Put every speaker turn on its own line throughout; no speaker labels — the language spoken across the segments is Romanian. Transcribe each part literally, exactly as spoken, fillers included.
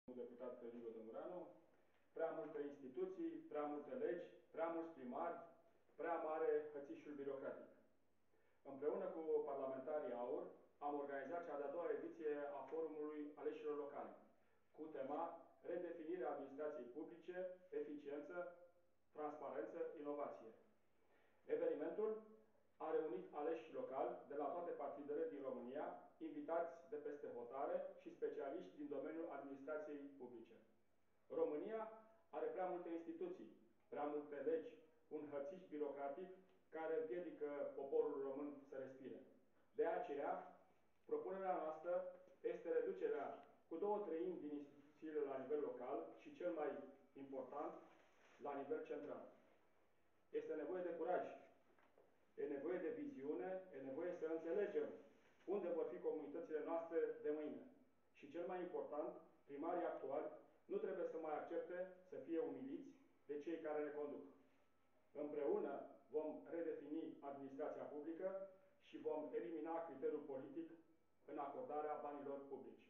deputat Liviu Dămuranu, prea multe instituții, prea multe legi, prea mulți primari, prea mare hățișul birocratic. Împreună cu parlamentarii AUR am organizat cea de-a doua ediție a Forumului Aleșilor Locali, cu tema Redefinirea administrației publice, eficiență, transparență, inovație. Evenimentul a reunit aleși locali de la toate partidele din România, invitați de peste hotare și specialiști din domeniul administrației publice. România are prea multe instituții, prea multe legi, un hățiș birocratic care împiedică poporul român să respire. De aceea, propunerea noastră este reducerea cu două treimi din instituțiile la nivel local și, cel mai important, la nivel central. Este nevoie de curaj, e nevoie de viziune, e nevoie să înțelegem unde vor fi comunitățile noastre de mâine. Și cel mai important, primarii actuali nu trebuie să mai accepte să fie umiliți de cei care ne conduc. Împreună vom redefini administrația publică și vom elimina criteriul politic în acordarea banilor publici.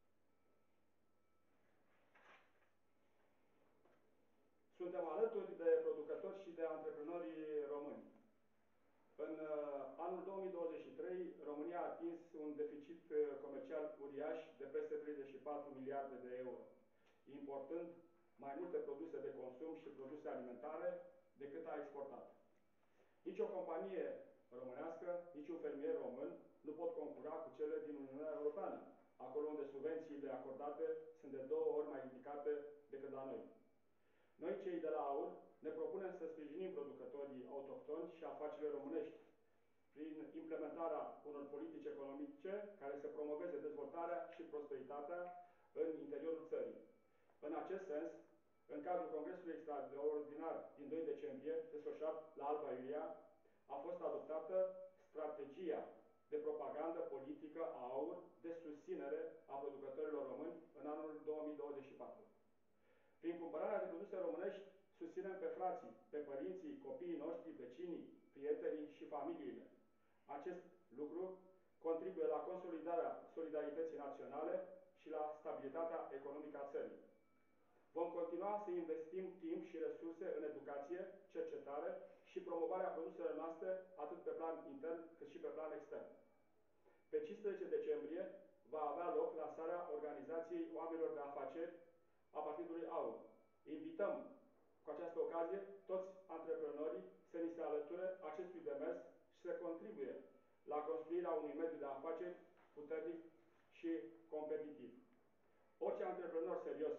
Suntem alături de producători și de antreprenorii români. În anul două mii douăzeci și trei, România a atins un deficit comercial uriaș de peste treizeci și patru miliarde de euro, importând mai multe produse de consum și produse alimentare decât a exportat. Nici o companie românească, nici un fermier român nu pot concura cu cele din Uniunea Europeană, acolo unde subvențiile acordate sunt de două ori mai ridicate decât la noi. Noi, cei de la AUR, ne propunem să sprijinim producătorii autohtoni și afacerile românești prin implementarea unor politici economice care să promoveze dezvoltarea și prosperitatea în interiorul țării. În acest sens, în cadrul Congresului Extraordinar din doi decembrie, desfășurat la Alba Iulia, a fost adoptată strategia de propagandă politică a AUR de susținere a producătorilor români în anul două mii douăzeci și patru. Prin cumpărarea de produse românești, susținem pe frații, pe părinții, copiii noștri, vecinii, prietenii și familiile. Acest lucru contribuie la consolidarea solidarității naționale și la stabilitatea economică a țării. Vom continua să investim timp și resurse în educație, cercetare și promovarea produselor noastre, atât pe plan intern cât și pe plan extern. Pe cincisprezece decembrie va avea loc lansarea organizației Oamenilor de Afaceri a Partidului AUR. Invităm cu această ocazie toți antreprenorii să ni se alăture acestui demers și să contribuie la construirea unui mediu de afaceri puternic și competitiv. Orice antreprenor serios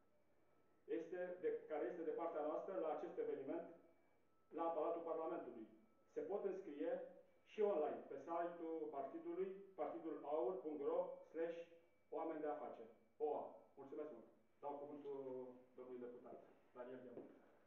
este de, care este de partea noastră la acest eveniment la Palatul Parlamentului se pot înscrie și online pe site-ul partidului partidulaur punct ro slash oameni de afaceri. O A. Mulțumesc mult! Dau cuvântul domnului deputat Daniel Ghemu.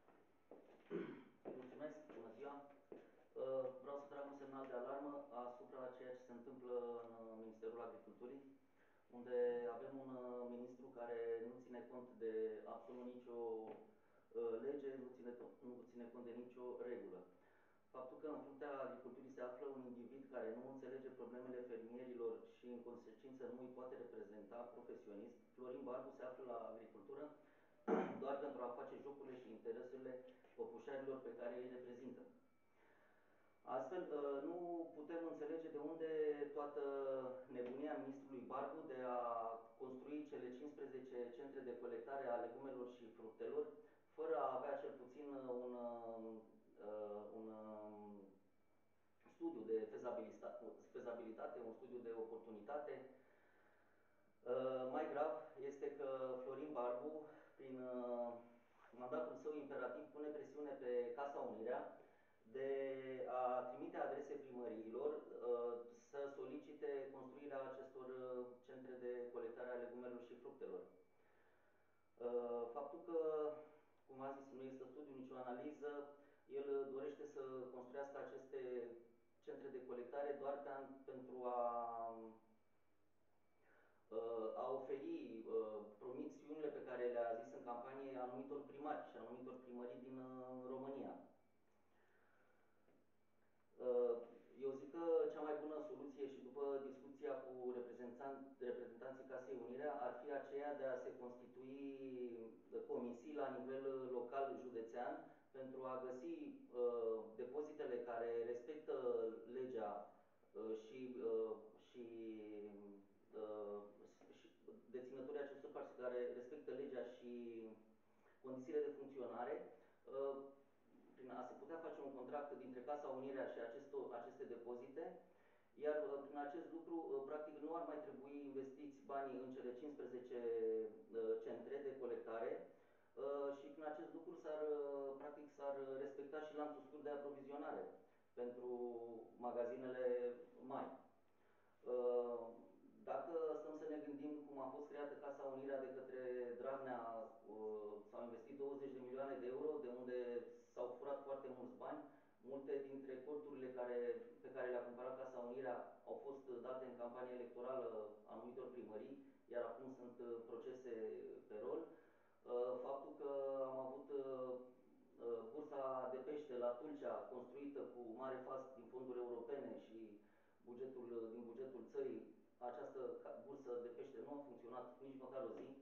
Mulțumesc, bună ziua. Vreau să trag un semnal de alarmă asupra ceea ce se întâmplă în Ministerul Agriculturii, unde avem un ministru care nu ține cont de absolut nicio lege, nu ține, nu ține cont de nicio regulă. Faptul că în fruntea agriculturii se află un individ care nu înțelege problemele fermierilor și în consecință nu îi poate reprezenta profesionist, Florin Barbu se află la agricultură doar pentru a face jocurile și interesurile păpușarilor pe care îi reprezintă. Astfel, nu putem înțelege de unde toată nebunia ministrului Barbu de a construi cele cincisprezece centre de colectare a legumelor și fructelor, fără a avea cel puțin un, un studiu de fezabilitate, un studiu de oportunitate. Mai grav este că Florin Barbu, prin mandatul său imperativ, pune presiune pe Casa Unirea de a trimite adrese primăriilor să solicite construirea acestor centre de colectare a legumelor și fructelor. Faptul că, cum v-am zis, nu există studiu, nicio analiză, el dorește să construiască aceste centre de colectare doar pe, pentru a, a oferi promisiunile pe care le-a zis în campanie anumitor primari și anumitor primării din România. Eu zic că cea mai bună soluție și după discuția cu reprezentanții Casei Unirea ar fi aceea de a se constitui comisii la nivel local județean pentru a găsi uh, depozitele care respectă legea uh, și, uh, și, uh, și deținătorii acestor cărți care respectă legea și condițiile de funcționare, uh, prin a se putea face un contract dintre Casa Unirea și acesto, aceste depozite, iar uh, prin acest lucru, uh, practic, nu ar mai trebui investiți banii în cele cincisprezece uh, centre de colectare, Uh, și prin acest lucru s-ar, uh, practic, s-ar respecta și lanțul scurt de aprovizionare pentru magazinele mari. Uh, Dacă stăm să ne gândim cum a fost creată Casa Unirea de către Dragnea, uh, s-au investit douăzeci de milioane de euro, de unde s-au furat foarte mulți bani. Multe dintre corturile care, pe care le-a cumpărat Casa Unirea au fost date în campanie electorală anumitor primării, iar acum sunt procese pe rol. Faptul că am avut bursa de pește la Tulcea, construită cu mare fast din fonduri europene și bugetul, din bugetul țării, această bursă de pește nu a funcționat nici măcar o zi.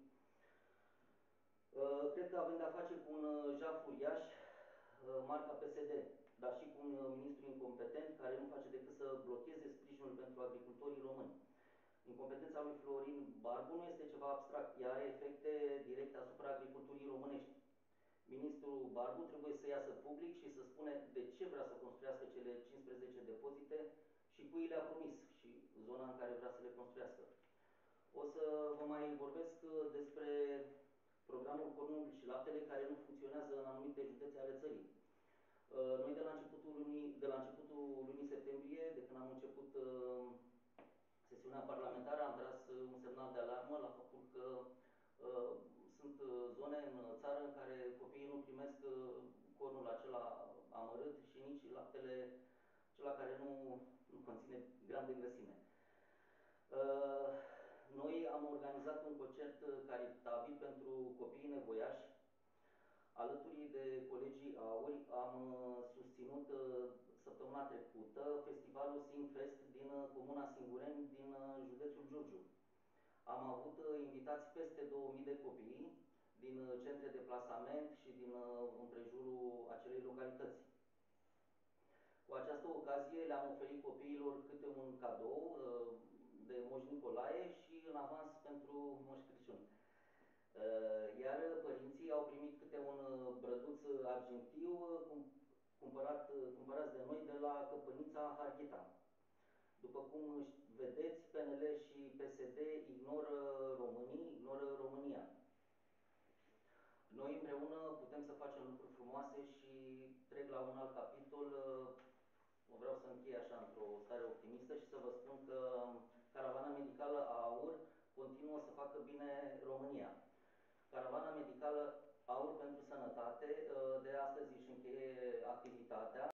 Cred că avem de-a face cu un jaf uriaș, marca P S D, dar și cu un ministru incompetent care nu face decât să blocheze sprijinul pentru agricultorii români. Incompetența lui Florin Barbu nu este ceva abstract, ea are efecte directe asupra agriculturii românești. Ministrul Barbu trebuie să iasă public și să spune de ce vrea să construiască cele cincisprezece depozite și cui le-a promis și zona în care vrea să le construiască. O să vă mai vorbesc despre programul Cornul și Laptele, care nu funcționează în anumite județe ale țării. Noi de la începutul lunii, de la începutul lunii septembrie, de când am început sesiunea parlamentară, am tras un semnal de alarmă la faptul că uh, sunt zone în țară în care copiii nu primesc uh, cornul acela amărât și nici laptele acela care nu, nu conține gram de grăsime. Uh, noi am organizat un concert caritabil pentru copiii nevoiași. Alături de colegii Auri am uh, susținut uh, săptămâna trecută festivalul Singfest din uh, comuna Singureni, din uh, județul Giurgiu. Am avut uh, invitați peste două mii de copii din uh, centre de plasament și din uh, împrejurul acelei localități. Cu această ocazie le-am oferit copiilor câte un cadou uh, de Moș Nicolae și în avans pentru Moș Crăciun. Iar părinții au primit câte un brăduț argintiu cumpărat, cumpărați de noi de la Căpănița Harghita. După cum vedeți, P N L și P S D ignoră românii, ignoră România. Noi împreună putem să facem lucruri frumoase și trec la un alt capitol. Vreau să închei așa într-o stare optimistă și să vă spun că caravana medicală a AUR continuă să facă bine România. Caravana medicală Aur pentru Sănătate de astăzi își încheie activitatea.